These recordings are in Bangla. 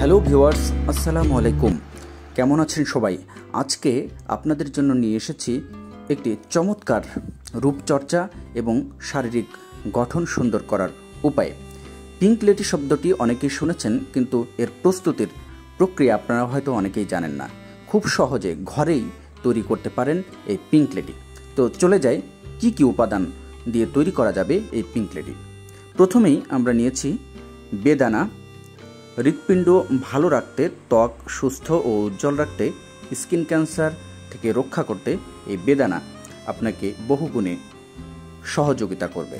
হ্যালো ভিউয়ার্স, আসসালামু আলাইকুম। কেমন আছেন সবাই? আজকে আপনাদের জন্য নিয়ে এসেছি একটি চমৎকার রূপচর্চা এবং শারীরিক গঠন সুন্দর করার উপায়। পিঙ্ক লেডি শব্দটি অনেকেই শুনেছেন, কিন্তু এর প্রস্তুতির প্রক্রিয়া আপনারা হয়তো অনেকেই জানেন না। খুব সহজে ঘরেই তৈরি করতে পারেন এই পিঙ্ক লেডি। তো চলে যাই কি কি উপাদান দিয়ে তৈরি করা যাবে এই পিঙ্ক লেডি। প্রথমেই আমরা নিয়েছি বেদানা। হৃৎপিণ্ড ভালো রাখতে, ত্বক সুস্থ ও উজ্জ্বল রাখতে, স্কিন ক্যান্সার থেকে রক্ষা করতে এই বেদানা আপনাকে বহুগুণে সহযোগিতা করবে।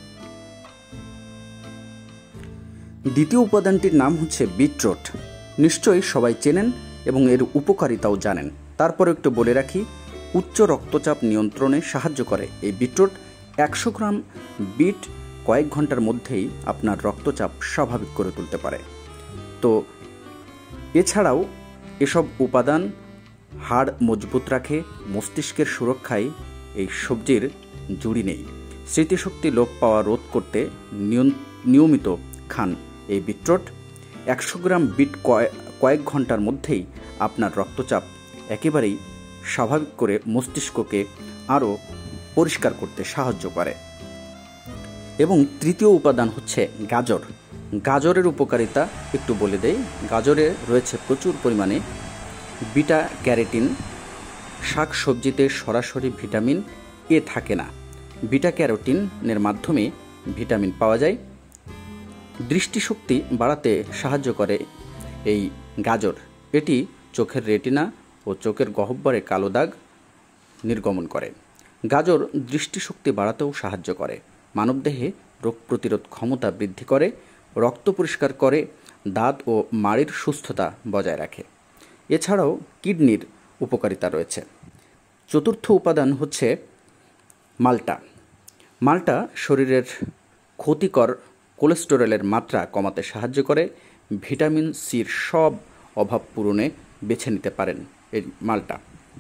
দ্বিতীয় উপাদানটির নাম হচ্ছে বিটরুট। নিশ্চয়ই সবাই চেনেন এবং এর উপকারিতাও জানেন। তারপর একটু বলে রাখি, উচ্চ রক্তচাপ নিয়ন্ত্রণে সাহায্য করে এই বিটরুট। 100 গ্রাম বিট কয়েক ঘন্টার মধ্যেই আপনার রক্তচাপ স্বাভাবিক করে তুলতে পারে। তো এছাড়াও এসব উপাদান হাড় মজবুত রাখে, মস্তিষ্কের সুরক্ষায় এই সবজির জুড়ি নেই। স্মৃতিশক্তি লোপ পাওয়া রোধ করতে নিয়মিত খান এই বিটরুট। 100 গ্রাম বিট কয়েক ঘন্টার মধ্যেই আপনার রক্তচাপ একেবারেই স্বাভাবিক করে মস্তিষ্ককে আরও পরিষ্কার করতে সাহায্য করে। এবং তৃতীয় উপাদান হচ্ছে গাজর। গাজরের উপকারিতা একটু বলে দেই। গাজরে রয়েছে প্রচুর পরিমাণে বিটা ক্যারোটিন। শাক সবজিতে সরাসরি ভিটামিন এ থাকে না, বিটা ক্যারোটিনের মাধ্যমে ভিটামিন পাওয়া যায়। দৃষ্টিশক্তি বাড়াতে সাহায্য করে এই গাজর। এটি চোখের রেটিনা ও চোখের গহ্বরে কালো দাগ নির্গমন করে। গাজর দৃষ্টিশক্তি বাড়াতেও সাহায্য করে, মানবদেহে রোগ প্রতিরোধ ক্ষমতা বৃদ্ধি করে, রক্ত পরিষ্কার করে, দাঁত ও মাড়ির সুস্থতা বজায় রাখে। এছাড়াও কিডনির উপকারিতা রয়েছে। চতুর্থ উপাদান হচ্ছে মাল্টা। মাল্টা শরীরের ক্ষতিকর কোলেস্টেরলের মাত্রা কমাতে সাহায্য করে। ভিটামিন সির সব অভাব পূরণে বেছে নিতে পারেন এই মাল্টা।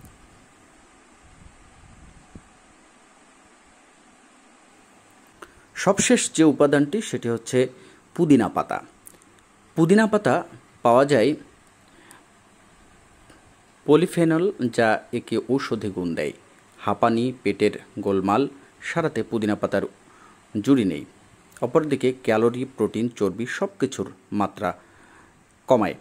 সবশেষ যে উপাদানটি সেটি হচ্ছে পুদিনা পাতা। পুদিনা পাতা পাওয়া যায় পলিফেনল, যা একে ঔষধি গুণ দেয়। হাঁপানি, পেটের গোলমাল সারাতে পুদিনা পাতার জুড়ি নেই। অপরদিকে ক্যালোরি, প্রোটিন, চর্বি সব কিছুর মাত্রা কমায়।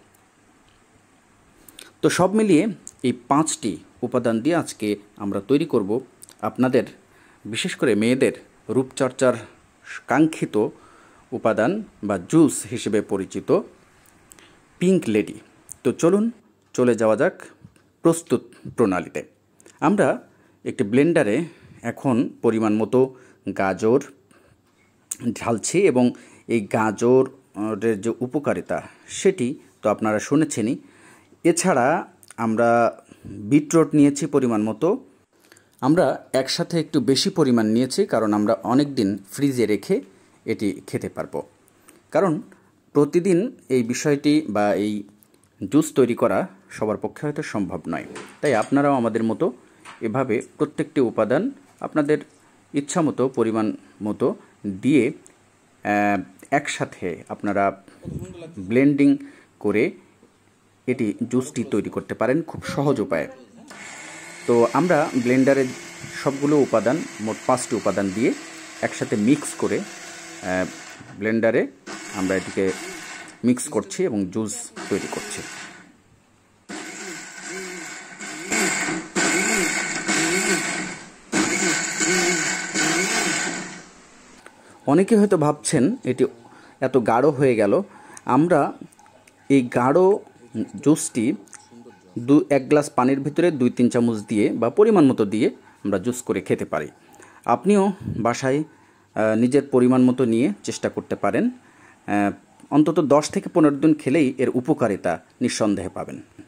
তো সব মিলিয়ে এই 5টি উপাদান দিয়ে আজকে আমরা তৈরি করব আপনাদের, বিশেষ করে মেয়েদের রূপচর্চার কাঙ্ক্ষিত উপাদান বা জুস হিসেবে পরিচিত পিঙ্ক লেডি। তো চলুন চলে যাওয়া যাক প্রস্তুত প্রণালীতে। আমরা একটি ব্লেন্ডারে এখন পরিমাণ মতো গাজর ঢালছি এবং এই গাজরের যে উপকারিতা সেটি তো আপনারা শুনেছেনই। এছাড়া আমরা বিটরুট নিয়েছি পরিমাণ মতো। আমরা একসাথে একটু বেশি পরিমাণ নিয়েছি, কারণ আমরা অনেক দিন ফ্রিজে রেখে এটি খেতে পারবো। কারণ প্রতিদিন এই বিষয়টি বা এই জুস তৈরি করা সবার পক্ষে হয়তো সম্ভব নয়। তাই আপনারাও আমাদের মতো এভাবে প্রত্যেকটি উপাদান আপনাদের ইচ্ছা মতো পরিমাণ মতো দিয়ে একসাথে আপনারা ব্লেন্ডিং করে এটি জুসটি তৈরি করতে পারেন খুব সহজ উপায়ে। তো আমরা ব্লেন্ডারে সবগুলো উপাদান, মোট 5টি উপাদান দিয়ে একসাথে মিক্স করে ব্লেন্ডারে আমরা এটিকে মিক্স করছি এবং জুস তৈরি করছি। অনেকে হয়তো ভাবছেন এটি এত গাঢ় হয়ে গেল। আমরা এই গাঢ় জুসটি 1 গ্লাস পানির ভিতরে 2-3 চামচ দিয়ে বা পরিমাণ মতো দিয়ে আমরা জুস করে খেতে পারি। আপনিও বাসায় নিজের পরিমাণ মতো নিয়ে চেষ্টা করতে পারেন। অন্তত 10 থেকে 15 দিন খেলেই এর উপকারিতা নিঃসন্দেহে পাবেন।